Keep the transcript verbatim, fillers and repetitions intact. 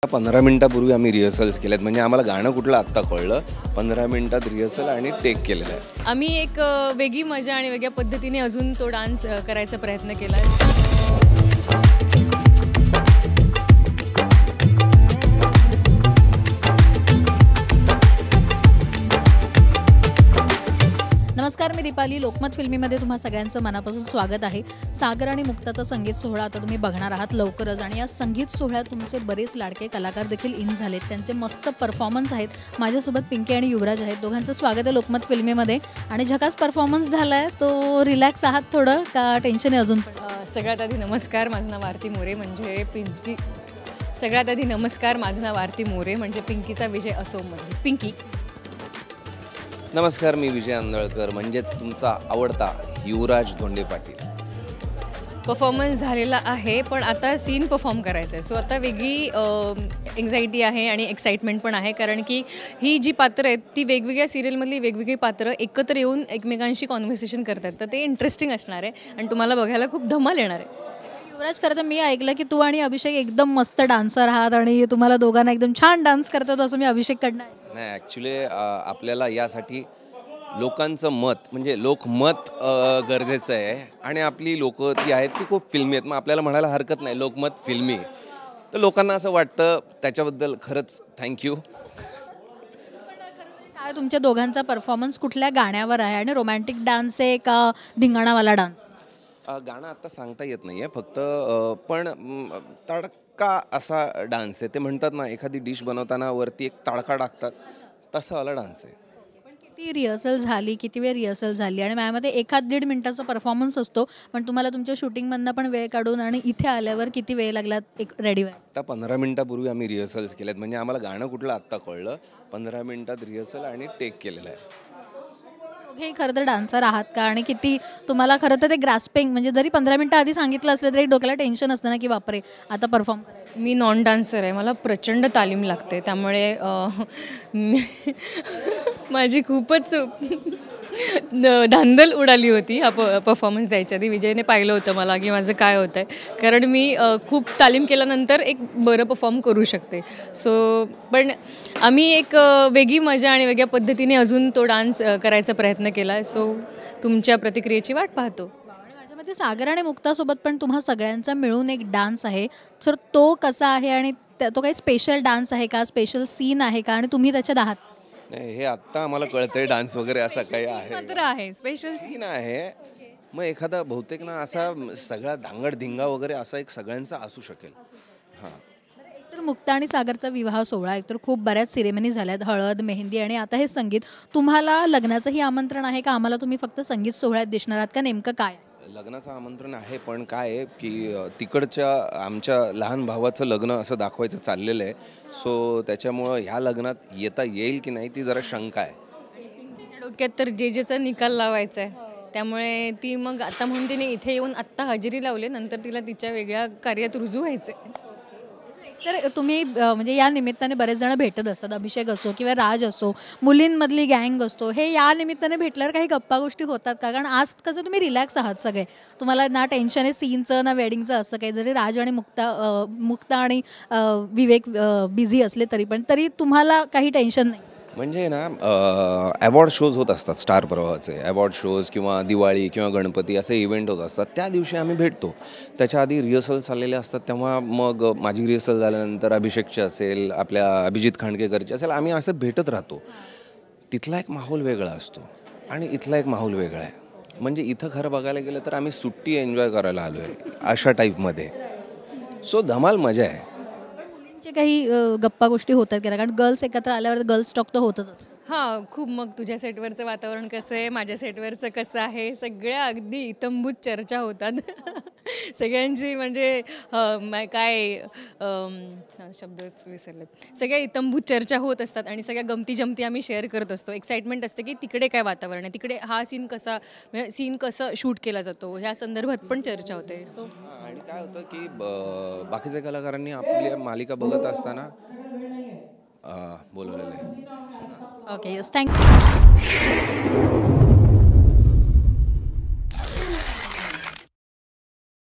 पंधरा मिनिटापूर्वी आम्ही रिहर्सल्स केल्यात, म्हणजे आम्हाला गाणं कुठलं आत्ता कळलं. पंधरा मिनिटात रिहर्सल आणि टेक केलेलं आहे. आम्ही एक वेगळी मजा आणि वेगळ्या पद्धतीने अजून तो डान्स करायचा प्रयत्न केला आहे. नमस्कार, मी दीपाली. लोकमत फिल्मीमध्ये तुम्हा सगळ्यांचं मनापासून स्वागत आहे. सागर आणि मुक्ताचा संगीत सोहळा आता तुम्ही बघणार आहात लवकरच, आणि या संगीत सोहळ्यात तुमचे बरेच लाडके कलाकार देखील इन झालेत. त्यांचे मस्त परफॉर्मन्स आहेत. माझ्यासोबत पिंकी आणि युवराज आहेत. दोघांचं स्वागत आहे लोकमत फिल्मीमध्ये. आणि झकास परफॉर्मन्स झाला आहे तो. रिलॅक्स आहात थोडं का टेन्शन आहे अजून? सगळ्यात आधी नमस्कार, माझं नाव आरती मोरे म्हणजे पिंकी. सगळ्यात आधी नमस्कार, माझं नाव आरती मोरे म्हणजे पिंकीचा विजय असोमध्ये पिंकी. नमस्कार, मी विजय आंदळकर म्हणजेच तुमचा आवडता युवराज धोंडे पाटील. परफॉर्मन्स झालेला आहे, पण आता सीन परफॉर्म करायचं आहे. सो आता वेगळी एन्झायटी आहे आणि एक्साइटमेंट पण आहे, कारण की ही जी पात्रं आहेत ती वेगवेगळ्या सिरियलमधली वेगवेगळी पात्रं एकत्र येऊन एकमेकांशी कॉन्व्हर्सेशन करतात. तर ते इंटरेस्टिंग असणार आहे आणि तुम्हाला बघायला खूप धमाल येणार आहे. युवराज, खरं तर मी ऐकलं की तू आणि अभिषेक एकदम मस्त डान्सर आहात आणि तुम्हाला दोघांना एकदम छान डान्स करतात असं मी अभिषेककडनं ऐकलं. नाही, ॲक्च्युली आपल्याला यासाठी लोकांचं मत म्हणजे लोकमत गरजेचं आहे, आणि आपली लोकं ती आहेत ती खूप फिल्मी आहेत. मग आपल्याला म्हणायला हरकत नाही लोकमत फिल्मी. तर लोकांना असं वाटतं, त्याच्याबद्दल खरंच थँक्यू. काय तुमच्या दोघांचा परफॉर्मन्स कुठल्या गाण्यावर आहे, आणि रोमॅन्टिक डान्स आहे का धिंगाणावाला डान्स? गाणं आता सांगता येत नाही आहे, फक्त पण तडका असा डान्स आहे. ते म्हणतात ना, एखादी डिश बनवताना वरती एक तडका टाकतात, तसा वाला डान्स आहे. पण किती रिहर्सल झाली, किती वेळ रिहर्सल झाली? आणि माझ्यामध्ये एखाद दीड मिनिटाचा परफॉर्मन्स असतो, पण तुम्हाला तुमच्या शूटिंगमधनं पण वेळ काढून आणि इथे आल्यावर किती वेळ लागला एक रेडी व्हायला? आता पंधरा मिनिटापूर्वी आम्ही रिहर्सल्स केल्यात, म्हणजे आम्हाला गाणं कुठलं आत्ता कळलं. पंधरा मिनिटात रिहर्सल आणि टेक केलेलं आहे. हे खरं तर डान्सर आहात का? आणि किती तुम्हाला खरं तर ते ग्रास्पिंग, म्हणजे जरी पंधरा मिनिटं आधी सांगितलं असलं तरी डोक्याला टेन्शन असतं ना की बापरे आता परफॉर्म करायचं. मी नॉन डान्सर आहे, मला प्रचंड तालीम लागते, त्यामुळे माझी खूपच धांदल उडाली होती हा प परफॉर्मन्स द्यायच्या आधी. विजयने पाहिलं होतं मला की माझं काय होतं आहे, कारण मी खूप तालीम केल्यानंतर एक बरं परफॉर्म करू शकते. सो पण आम्ही एक वेगळी मजा आणि वेगळ्या पद्धतीने अजून तो डान्स करायचा प्रयत्न केला आहे. सो तुमच्या प्रतिक्रियेची वाट पाहतो. माझ्यामध्ये सागर आणि मुक्तासोबत पण तुम्हा सगळ्यांचा मिळून एक डान्स आहे, तर तो कसा आहे आणि तो काही स्पेशल डान्स आहे का, स्पेशल सीन आहे का, आणि तुम्ही त्याच्यात आहात? नाही, हे आत्ता आम्हाला कळतंय डान्स वगैरे असं काही आहे, मात्र आहे स्पेशल सीन आहे. मग एखादा बहुतेक ना असा सगळा धांगड धिंगा वगैरे असा एक सगळ्यांचा असू शकेल. हां, एकतर मुक्ता आणि सागरचा विवाह सोहळा, एकतर खूप बऱ्याच सिरेमनी झाल्यात, हळद, मेहंदी आणि आता हे संगीत. तुम्हाला लग्नाचंही आमंत्रण आहे का? आम्हाला तुम्ही फक्त संगीत सोहळ्यात दिसणार आहात का? नेमकं काय? लग्नाचं आमंत्रण आहे, पण काय आहे की तिकडच्या आमच्या लहान भावाचं लग्न असं दाखवायचं चाललेलं आहे. सो त्याच्यामुळं ह्या लग्नात येता येईल की नाही ती जरा शंका आहे. तिच्या डोक्यात तर जे जेचा निकाल लावायचा आहे, त्यामुळे ती मग आता म्हणून तिने इथे येऊन आत्ता हजेरी लावली, नंतर तिला तिच्या वेगळ्या कार्यात रुजू व्हायचं आहे. तर तुम्ही म्हणजे या निमित्ताने बरेच जण भेटत असतात, अभिषेक असो किंवा राज असो, मुलींमधली गँग असतो, हे या निमित्ताने भेटल्यावर काही गप्पा गोष्टी होतात का? कारण आज कसं तुम्ही रिलॅक्स आहात सगळे, तुम्हाला ना टेन्शन आहे सीनचं ना वेडिंगचं असं काही. जरी राज आणि मुक्ता मुक्ता आणि विवेक बिझी असले तरी पण तरी तुम्हाला काही टेन्शन नाही? म्हणजे ना अवॉर्ड शोज होत असतात, स्टार प्रवाहाचे अवॉर्ड शोज किंवा दिवाळी किंवा गणपती असे इव्हेंट होत असतात, त्या दिवशी आम्ही भेटतो. त्याच्या आधी रिहर्सल चाललेले असतात, तेव्हा मग माझी रिहर्सल झाल्यानंतर अभिषेकची असेल, आपल्या अभिजित खांडकेकरची असेल, आम्ही असं भेटत राहतो. तिथला एक माहोल वेगळा असतो आणि इथला एक माहोल वेगळा आहे. म्हणजे इथं खरं बघायला गेलं तर आम्ही सुट्टी एन्जॉय करायला आलो आहे अशा टाईपमध्ये. सो धमाल मजा आहे. काही गप्पा गोष्टी होतात का? कारण गर्ल्स एकत्र आल्यावर गर्ल्स टॉक तर होतच. हां, खूप. मग तुझ्या सेटवरचं वातावरण कसं आहे, माझ्या सेटवरचं कसं आहे, सगळ्या अगदी इतंभूत चर्चा होतात सगळ्यांची. म्हणजे काय शब्दच विसरले. सगळ्या इतंभूत चर्चा होत असतात आणि सगळ्या गमती जमती आम्ही शेअर करत असतो. एक्साइटमेंट असते की तिकडे काय वातावरण आहे, तिकडे हा सीन कसा म्हणजे सीन कसं शूट केला जातो ह्या संदर्भात पण चर्चा होते. सो आणि काय होतं की बाकीच्या कलाकारांनी आपल्या मालिका बघत असताना बोलवलेलं आहे. Okay, yes, thank you.